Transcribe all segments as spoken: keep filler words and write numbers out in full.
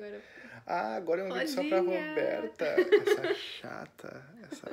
agora. Ah, agora é um vídeo só pra Rodinha! Roberta. Essa chata. Essa...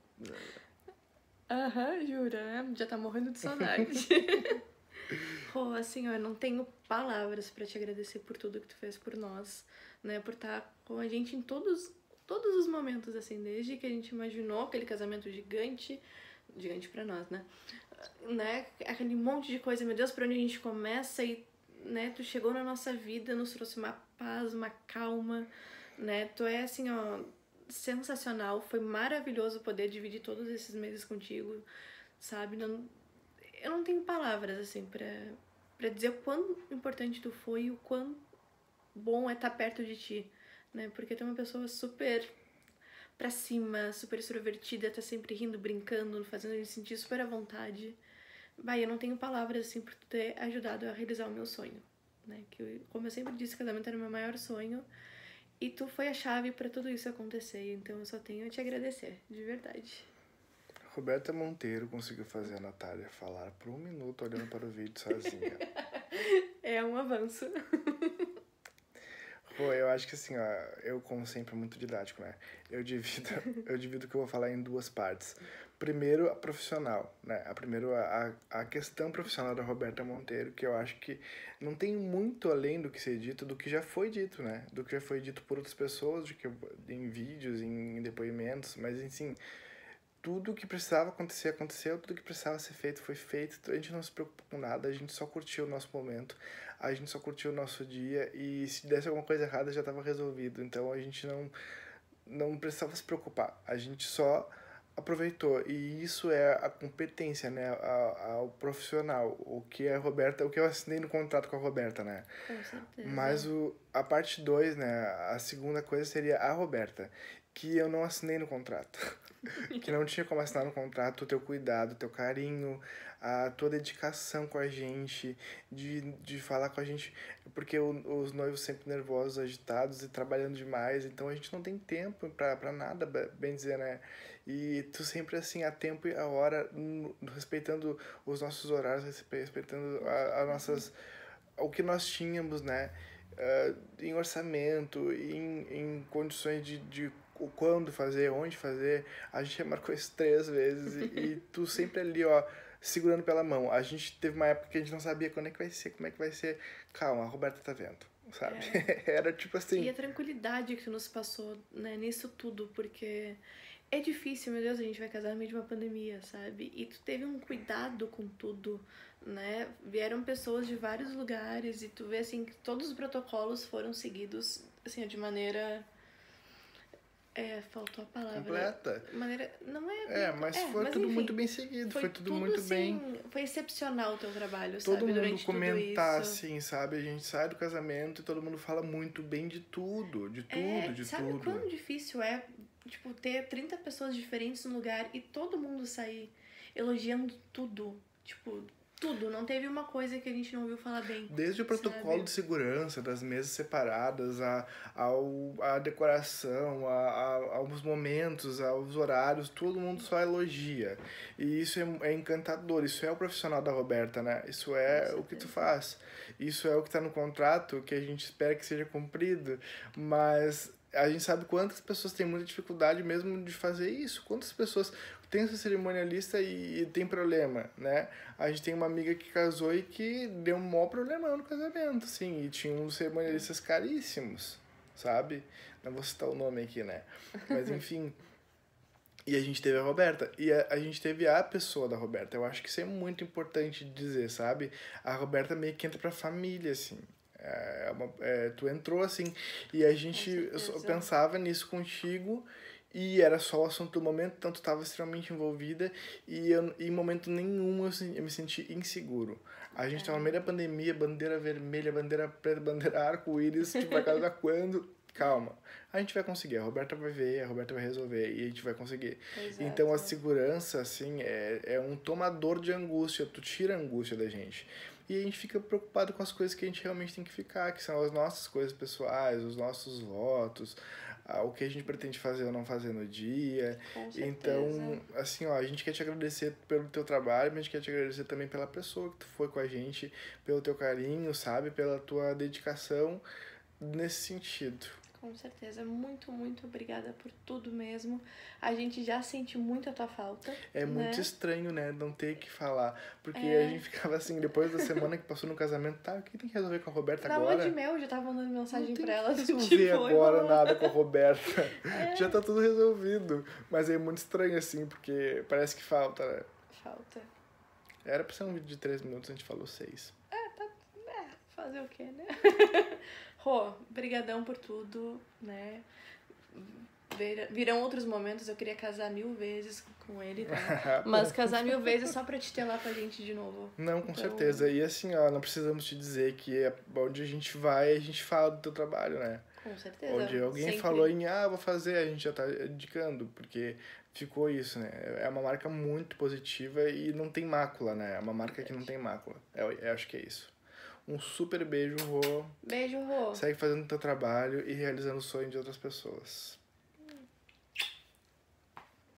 Aham, jura, né? Já tá morrendo de saudade. Rô, assim, ó, eu não tenho palavras pra te agradecer por tudo que tu fez por nós, né? Por estar com a gente em todos, todos os momentos, assim, desde que a gente imaginou aquele casamento gigante, gigante pra nós, né? Né? Aquele monte de coisa, meu Deus, pra onde a gente começa e, né? Tu chegou na nossa vida, nos trouxe uma paz, uma calma, né? Tu é, assim, ó, sensacional, foi maravilhoso poder dividir todos esses meses contigo, sabe? Não, eu não tenho palavras, assim, pra, pra dizer o quão importante tu foi e o quão bom é estar perto de ti, né? Porque tu é uma pessoa super pra cima, super extrovertida, tá sempre rindo, brincando, fazendo a gente sentir super à vontade. Vai, eu não tenho palavras, assim, por tu ter ajudado a realizar o meu sonho, né? Que, como eu sempre disse, casamento era o meu maior sonho e tu foi a chave pra tudo isso acontecer, então eu só tenho a te agradecer, de verdade. Roberta Monteiro conseguiu fazer a Natália falar por um minuto olhando para o vídeo sozinha. É um avanço. Pô, eu acho que assim, ó, eu como sempre muito didático, né? Eu divido, eu divido o que eu vou falar em duas partes. Primeiro, a profissional, né? A primeiro, a, a questão profissional da Roberta Monteiro, que eu acho que não tem muito além do que ser dito, do que já foi dito, né? Do que já foi dito por outras pessoas, de que, em vídeos, em depoimentos, mas assim, tudo que precisava acontecer, aconteceu, tudo que precisava ser feito, foi feito, a gente não se preocupou com nada, a gente só curtiu o nosso momento, a gente só curtiu o nosso dia, e se desse alguma coisa errada já estava resolvido, então a gente não, não precisava se preocupar, a gente só aproveitou, e isso é a competência, né, ao profissional, o que a Roberta, o que eu assinei no contrato com a Roberta, né. Com certeza. Mas o, a parte dois, né, a segunda coisa seria a Roberta, que eu não assinei no contrato. Que não tinha como assinar no contrato o teu cuidado, o teu carinho, a tua dedicação com a gente, de, de falar com a gente, porque o, os noivos sempre nervosos, agitados e trabalhando demais, então a gente não tem tempo pra, pra nada, bem dizer, né? E tu sempre assim, a tempo e a hora, respeitando os nossos horários, respeitando a, a nossas, o que nós tínhamos, né? Uh, em orçamento, em, em condições de, de o quando fazer, onde fazer. A gente marcou isso três vezes e, e tu sempre ali, ó, segurando pela mão. A gente teve uma época que a gente não sabia quando é que vai ser, como é que vai ser. Calma, a Roberta tá vendo, sabe? É. Era tipo assim... E a tranquilidade que tu nos passou, né, nisso tudo, porque é difícil, meu Deus, a gente vai casar no meio de uma pandemia, sabe? E tu teve um cuidado com tudo, né? Vieram pessoas de vários lugares e tu vê, assim, que todos os protocolos foram seguidos, assim, de maneira... É, faltou a palavra. Completa. Maneira, não é... É, mas é, foi mas tudo enfim, muito bem seguido, foi, foi tudo, tudo muito assim, bem. Foi excepcional o teu trabalho, todo sabe? Todo Durante mundo comentar, tudo isso. assim, sabe? A gente sai do casamento e todo mundo fala muito bem de tudo, de tudo, é, de sabe tudo. Sabe quão difícil é, tipo, ter trinta pessoas diferentes no lugar e todo mundo sair elogiando tudo, tipo... Tudo, não teve uma coisa que a gente não ouviu falar bem. Desde o protocolo sabe? de segurança, das mesas separadas, a, ao, a decoração, a, a, aos momentos, aos horários, todo mundo só elogia. E isso é, é encantador, isso é o profissional da Roberta, né? Isso é o que tu faz. Isso é o que tá no contrato, que a gente espera que seja cumprido, mas... A gente sabe quantas pessoas têm muita dificuldade mesmo de fazer isso. Quantas pessoas tem essa cerimonialista e, e tem problema, né? A gente tem uma amiga que casou e que deu um maior problema no casamento, assim. E tinha uns cerimonialistas caríssimos, sabe? Não vou citar o nome aqui, né? Mas, enfim... E a gente teve a Roberta. E a, a gente teve a pessoa da Roberta. Eu acho que isso é muito importante de dizer, sabe? A Roberta meio que entra pra família, assim. É uma, é, tu entrou assim e a gente eu pensava nisso contigo e era só o assunto do momento, então tu estava extremamente envolvida e eu, em momento nenhum eu, eu me senti inseguro. A gente estava no meio da pandemia, bandeira vermelha, bandeira preta, bandeira arco-íris, tipo, a cada quando... Calma, a gente vai conseguir, a Roberta vai ver, a Roberta vai resolver e a gente vai conseguir. Exato. Então a segurança, assim, é, é um tomador de angústia, tu tira a angústia da gente. E a gente fica preocupado com as coisas que a gente realmente tem que ficar, que são as nossas coisas pessoais, os nossos votos, o que a gente pretende fazer ou não fazer no dia. Com certeza. Então, assim, ó, a gente quer te agradecer pelo teu trabalho, mas a gente quer te agradecer também pela pessoa que tu foi com a gente, pelo teu carinho, sabe? Pela tua dedicação. nesse sentido. Com certeza. Muito, muito obrigada por tudo mesmo. A gente já sente muito a tua falta. É muito né? estranho, né? Não ter o que falar. Porque É. a gente ficava assim, depois da semana que passou no casamento, tá, o que tem que resolver com a Roberta Na agora? lua de mel, eu já tava mandando mensagem Não tem pra ela. que do resolver tipo, agora "Oi, nada com a Roberta. É. Já tá tudo resolvido. Mas é muito estranho, assim, porque parece que falta, né? Falta. Era pra ser um vídeo de três minutos, a gente falou seis. Fazer o quê, né? Rô, brigadão por tudo, né? Vir- Virão outros momentos, eu queria casar mil vezes com ele, tá? Mas casar mil vezes só pra te ter lá com a gente de novo. Não, com Então- certeza. E assim, ó, não precisamos te dizer que é onde a gente vai, a gente fala do teu trabalho, né? Com certeza. Onde alguém sempre. falou em, ah, vou fazer, a gente já tá indicando, porque ficou isso, né? É uma marca muito positiva e não tem mácula, né? É uma marca que não tem mácula. Eu, eu acho que é isso. Um super beijo, Rô. Beijo, Rô. Segue fazendo o teu trabalho e realizando o sonho de outras pessoas.